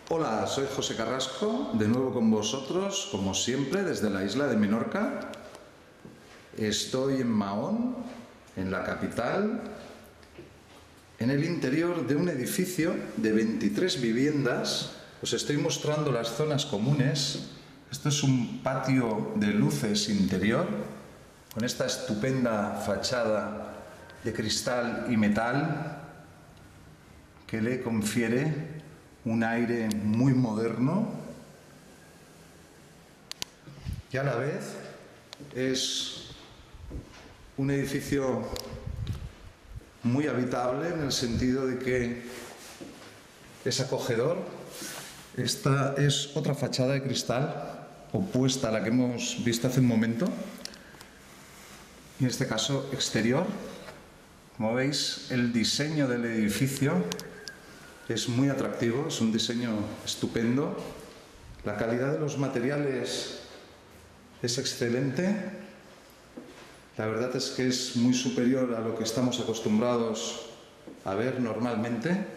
Hola, soy José Carrasco, de nuevo con vosotros, como siempre, desde la isla de Menorca. Estoy en Mahón, en la capital, en el interior de un edificio de 23 viviendas. Os estoy mostrando las zonas comunes. Esto es un patio de luces interior, con esta estupenda fachada de cristal y metal que le confiere un aire muy moderno y a la vez es un edificio muy habitable en el sentido de que es acogedor. Esta es otra fachada de cristal opuesta a la que hemos visto hace un momento, y en este caso exterior. Como veis, el diseño del edificio es muy atractivo, es un diseño estupendo. La calidad de los materiales es excelente. La verdad es que es muy superior a lo que estamos acostumbrados a ver normalmente.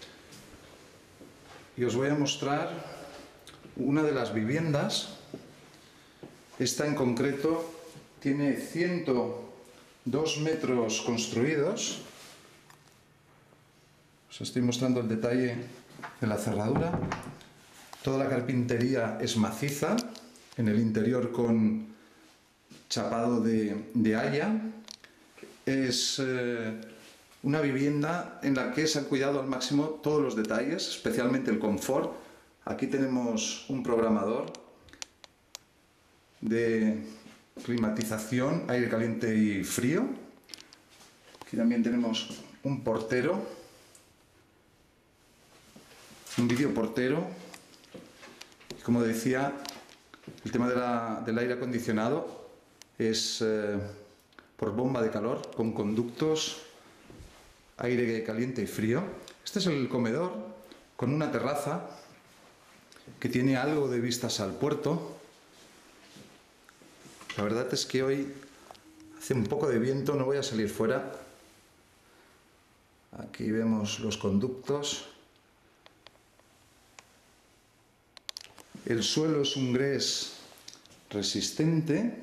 Y os voy a mostrar una de las viviendas. Esta en concreto tiene 102 metros construidos. Os estoy mostrando el detalle de la cerradura. Toda la carpintería es maciza, en el interior con chapado de haya. Es una vivienda en la que se han cuidado al máximo todos los detalles, especialmente el confort. Aquí tenemos un programador de climatización, aire caliente y frío. Aquí también tenemos un portero, un videoportero. Y como decía, el tema del aire acondicionado es por bomba de calor, con conductos, aire caliente y frío. Este es el comedor, con una terraza que tiene algo de vistas al puerto. La verdad es que hoy hace un poco de viento, no voy a salir fuera. Aquí vemos los conductos. El suelo es un grés resistente,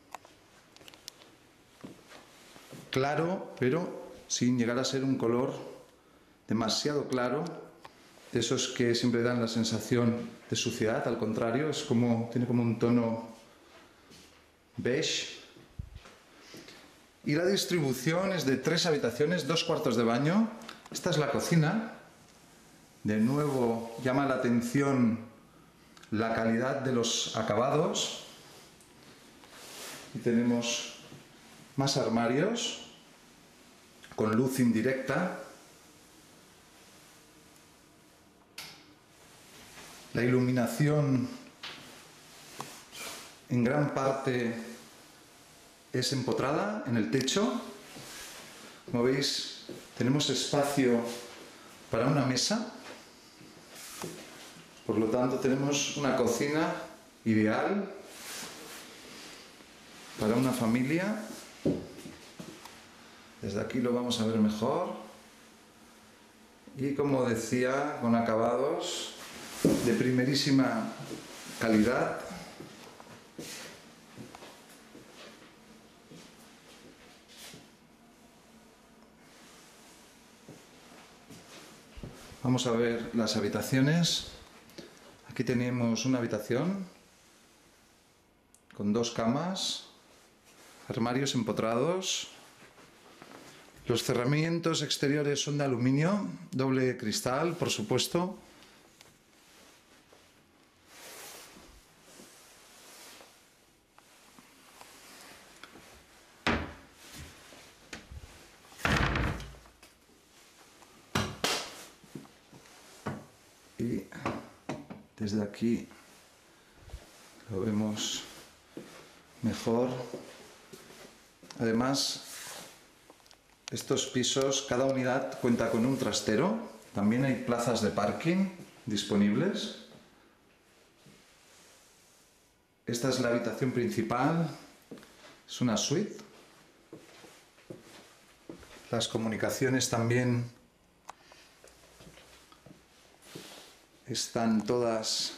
claro, pero sin llegar a ser un color demasiado claro, de esos que siempre dan la sensación de suciedad. Al contrario, tiene como un tono beige. Y la distribución es de 3 habitaciones, 2 cuartos de baño. Esta es la cocina. De nuevo llama la atención la calidad de los acabados. Y tenemos más armarios con luz indirecta. La iluminación en gran parte es empotrada en el techo. Como veis, tenemos espacio para una mesa. Por lo tanto, tenemos una cocina ideal para una familia. Desde aquí lo vamos a ver mejor. Y como decía, con acabados de primerísima calidad. Vamos a ver las habitaciones. Aquí tenemos una habitación con 2 camas, armarios empotrados. Los cerramientos exteriores son de aluminio, doble cristal, por supuesto. Y desde aquí lo vemos mejor. Además, estos pisos, cada unidad cuenta con un trastero. También hay plazas de parking disponibles. Esta es la habitación principal. Es una suite. Las comunicaciones también están todas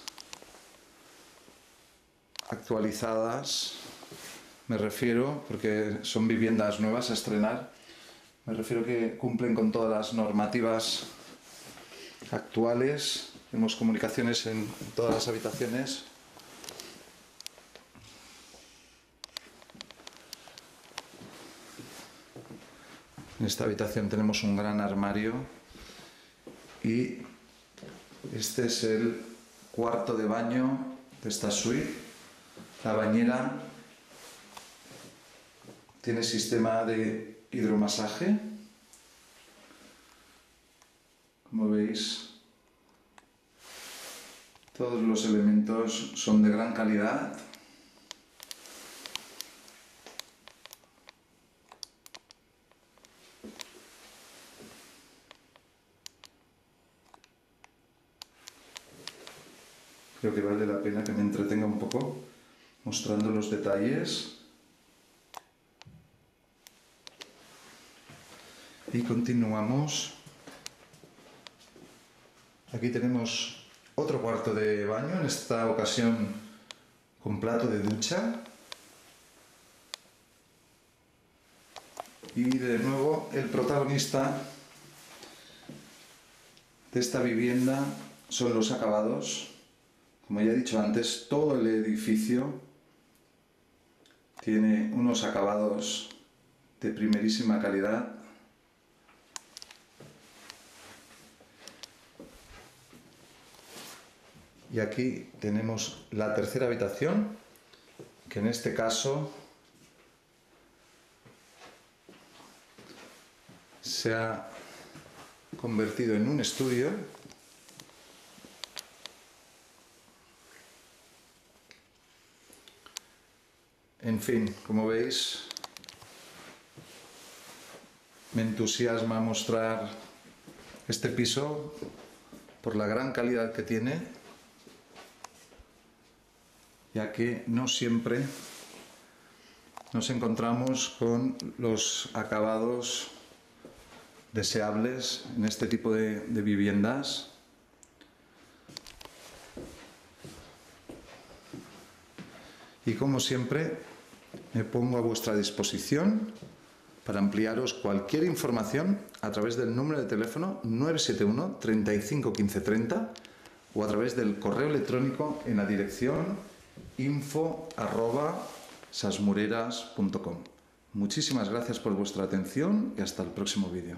actualizadas. Me refiero, porque son viviendas nuevas a estrenar, me refiero que cumplen con todas las normativas actuales. Tenemos comunicaciones en todas las habitaciones. En esta habitación tenemos un gran armario y este es el cuarto de baño de esta suite. La bañera tiene sistema de hidromasaje. Como veis, todos los elementos son de gran calidad. Creo que vale la pena que me entretenga un poco mostrando los detalles. Y continuamos. Aquí tenemos otro cuarto de baño, en esta ocasión con plato de ducha. Y de nuevo el protagonista de esta vivienda son los acabados. Como ya he dicho antes, todo el edificio tiene unos acabados de primerísima calidad. Y aquí tenemos la tercera habitación, que en este caso se ha convertido en un estudio. En fin, como veis, me entusiasma mostrar este piso por la gran calidad que tiene, ya que no siempre nos encontramos con los acabados deseables en este tipo de viviendas. Y como siempre, me pongo a vuestra disposición para ampliaros cualquier información a través del número de teléfono 971 35 15 30 o a través del correo electrónico en la dirección info@sasmureras.com. Muchísimas gracias por vuestra atención y hasta el próximo vídeo.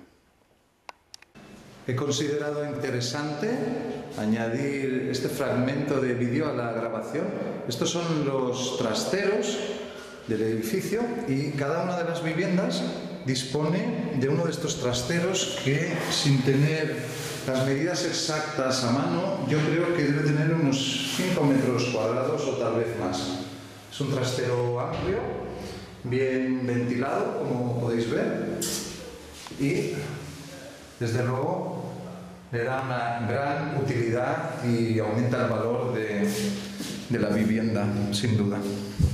He considerado interesante añadir este fragmento de vídeo a la grabación. Estos son los trasteros del edificio y cada una de las viviendas dispone de uno de estos trasteros que, sin tener las medidas exactas a mano, yo creo que debe tener unos 5 metros cuadrados o tal vez más. Es un trastero amplio, bien ventilado, como podéis ver, y desde luego le da una gran utilidad y aumenta el valor de la vivienda, sin duda.